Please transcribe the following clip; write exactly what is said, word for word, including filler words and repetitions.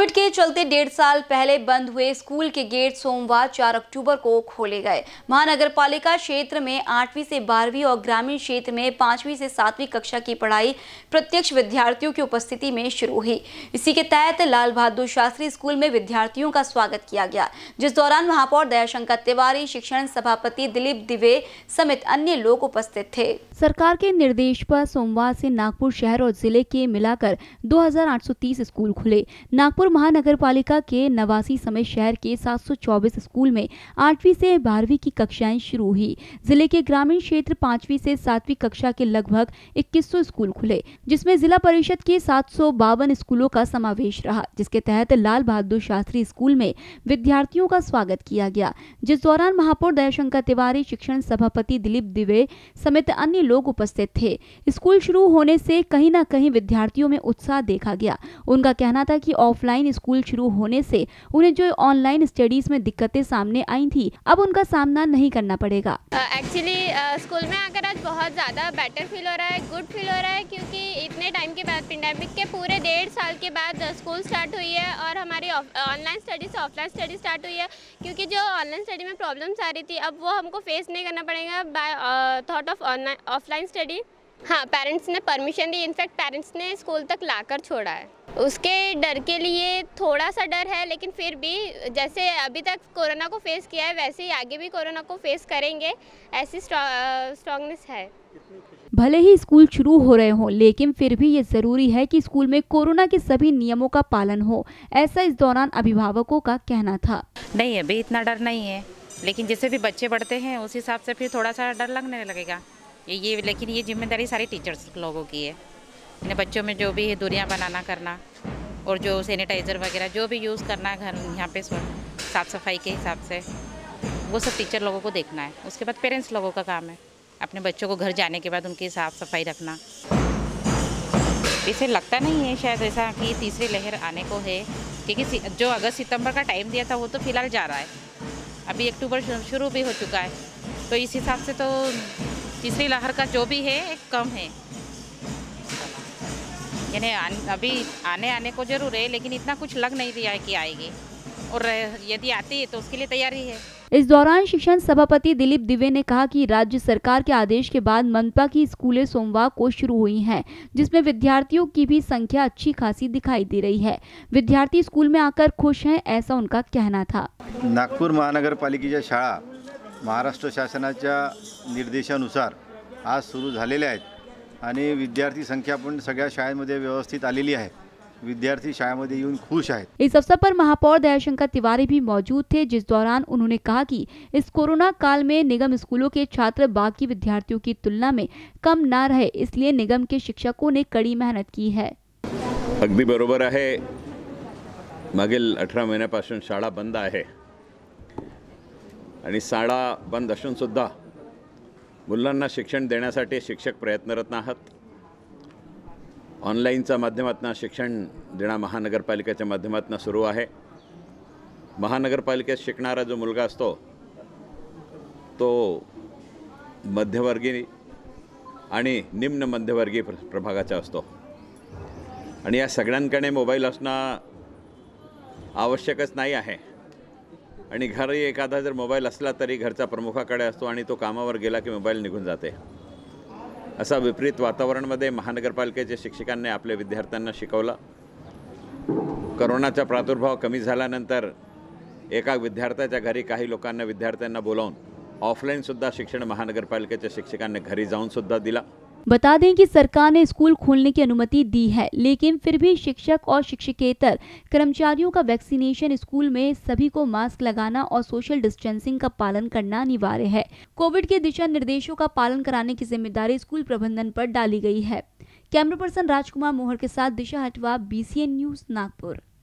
Covid के चलते डेढ़ साल पहले बंद हुए स्कूल के गेट सोमवार चार अक्टूबर को खोले गए। महानगर पालिका क्षेत्र में आठवीं से बारहवीं और ग्रामीण क्षेत्र में पांचवीं से सातवीं कक्षा की पढ़ाई प्रत्यक्ष विद्यार्थियों की उपस्थिति में शुरू हुई। इसी के तहत लाल बहादुर शास्त्री स्कूल में विद्यार्थियों का स्वागत किया गया, जिस दौरान महापौर दयाशंकर तिवारी, शिक्षण सभापति दिलीप दिवे समेत अन्य लोग उपस्थित थे। सरकार के निर्देश पर सोमवार से नागपुर शहर और जिले के मिलाकर दो हज़ार आठ सौ तीस स्कूल खुले। नागपुर महानगर पालिका के नवासी समेत शहर के सात सौ चौबीस स्कूल में आठवीं से बारहवीं की कक्षाएं शुरू हुई। जिले के ग्रामीण क्षेत्र पांचवीं से सातवीं कक्षा के लगभग इक्कीस सौ स्कूल खुले, जिसमें जिला परिषद के सात सौ बावन स्कूलों का समावेश रहा, जिसके तहत लाल बहादुर शास्त्री स्कूल में विद्यार्थियों का स्वागत किया गया, जिस दौरान महापौर दयाशंकर तिवारी, शिक्षण सभापति दिलीप दिवे समेत अन्य लोग उपस्थित थे। स्कूल शुरू होने से कहीं न कहीं विद्यार्थियों में उत्साह देखा गया। उनका कहना था कि ऑफलाइन स्कूल शुरू होने से उन्हें जो ऑनलाइन स्टडीज में दिक्कतें सामने आई थी, अब उनका सामना नहीं करना पड़ेगा। एक्चुअली स्कूल में आकर आज बहुत ज़्यादा बेटर फील हो रहा है, गुड फील हो रहा है, क्योंकि इतने टाइम के बाद, पेंडेमिक के पूरे डेढ़ साल के बाद स्कूल स्टार्ट हुई है और हमारी ऑनलाइन स्टडी से ऑफलाइन स्टडी स्टार्ट हुई है। क्योंकि जो ऑनलाइन स्टडी में प्रॉब्लम्स आ रही थी, अब वो हमको फेस नहीं करना पड़ेगा by thought of online offline study. हाँ, पेरेंट्स ने परमिशन दी, इनफैक्ट पेरेंट्स ने स्कूल तक लाकर छोड़ा है। उसके डर के लिए थोड़ा सा डर है, लेकिन फिर भी जैसे अभी तक कोरोना को फेस किया है, वैसे ही आगे भी कोरोना को फेस करेंगे, ऐसी स्ट्रॉन्गनेस है। भले ही स्कूल शुरू हो रहे हों, लेकिन फिर भी ये जरूरी है कि स्कूल में कोरोना के सभी नियमों का पालन हो, ऐसा इस दौरान अभिभावकों का कहना था। नहीं, अभी इतना डर नहीं है, लेकिन जैसे भी बच्चे बढ़ते हैं उस हिसाब से फिर थोड़ा सा डर लगने लगेगा। ये ये लेकिन ये जिम्मेदारी सारी टीचर्स लोगों की है। इन बच्चों में जो भी है दूरियां बनाना करना और जो सैनिटाइज़र वगैरह जो भी यूज़ करना है घर यहाँ पे साफ़ सफाई के हिसाब से, वो सब टीचर लोगों को देखना है। उसके बाद पेरेंट्स लोगों का काम है अपने बच्चों को घर जाने के बाद उनकी साफ़ सफाई रखना। इसे लगता नहीं है शायद ऐसा कि तीसरी लहर आने को है, क्योंकि जो अगस्त सितंबर का टाइम दिया था वो तो फिलहाल जा रहा है, अभी अक्टूबर शुरू भी हो चुका है, तो इस हिसाब से तो तीसरी लहर का जो भी है एक कम है। यानी अभी आने आने को जरूर है, लेकिन इतना कुछ लग नहीं रहा है कि आएगी, और यदि आती है तो उसके लिए तैयारी है। इस दौरान शिक्षण सभापति दिलीप दिवे ने कहा कि राज्य सरकार के आदेश के बाद मनपा की स्कूलें सोमवार को शुरू हुई हैं, जिसमें विद्यार्थियों की भी संख्या अच्छी खासी दिखाई दे रही है। विद्यार्थी स्कूल में आकर खुश हैं, ऐसा उनका कहना था। नागपूर महानगरपालिकेच्या शाळा महाराष्ट्र शासनाच्या निर्देशानुसार आज सुरू झालेल्या आहेत आणि विद्यार्थी संख्या पण सगळ्या शाळांमध्ये व्यवस्थित आलेली आहे। विद्यार्थी शाळेमध्ये येऊन खुश आहेत। इस अवसर पर महापौर दयाशंकर तिवारी भी मौजूद थे, जिस दौरान उन्होंने कहा कि इस कोरोना काल में निगम स्कूलों के छात्र बाकी विद्यार्थियों की तुलना में कम ना रहे, इसलिए निगम के शिक्षकों ने कड़ी मेहनत की है। अगदी बरोबर आहे, मागील अठरा महिन्यापासून शाळा बंद आहे आणि शाळा बंद असून सुद्धा मुलांना शिक्षण देण्यासाठी शिक्षक प्रयत्नरत आहात। ऑनलाईनच्या माध्यमातून शिक्षण देणं महानगरपालिकेच्या माध्यमातून सुरू आहे। महानगरपालिकेत शिकणारा जो मुलगा असतो तो मध्यवर्गीय आणि निम्न मध्यवर्गीय प्रभागाचा असतो आणि या सगळ्यांकडे मोबाईल असणं आवश्यकच नाही आहे आणि घरी एखादा जर मोबाईल असला तरी घरचा प्रमुखाकडे असतो आणि तो कामावर गेला की मोबाईल निघून जाते। असा विपरीत वातावरणामध्ये महानगरपालिकेच्या शिक्षकांनी आपल्या विद्यार्थ्यांना शिकवलं। कोरोनाचा प्रादुर्भाव कमी झाल्यानंतर एका विद्यार्थ्याच्या घरी काही लोकांना विद्यार्थ्यांना बोलावून ऑफलाईन सुद्धा शिक्षण महानगरपालिकेच्या शिक्षकांनी घरी जाऊन सुद्धा दिला। बता दें कि सरकार ने स्कूल खोलने की अनुमति दी है, लेकिन फिर भी शिक्षक और शिक्षकेतर कर्मचारियों का वैक्सीनेशन, स्कूल में सभी को मास्क लगाना और सोशल डिस्टेंसिंग का पालन करना अनिवार्य है। कोविड के दिशा निर्देशों का पालन कराने की जिम्मेदारी स्कूल प्रबंधन पर डाली गई है। कैमरा पर्सन राजकुमार मोहर के साथ Disha Hatwa, B C N news, Nagpur.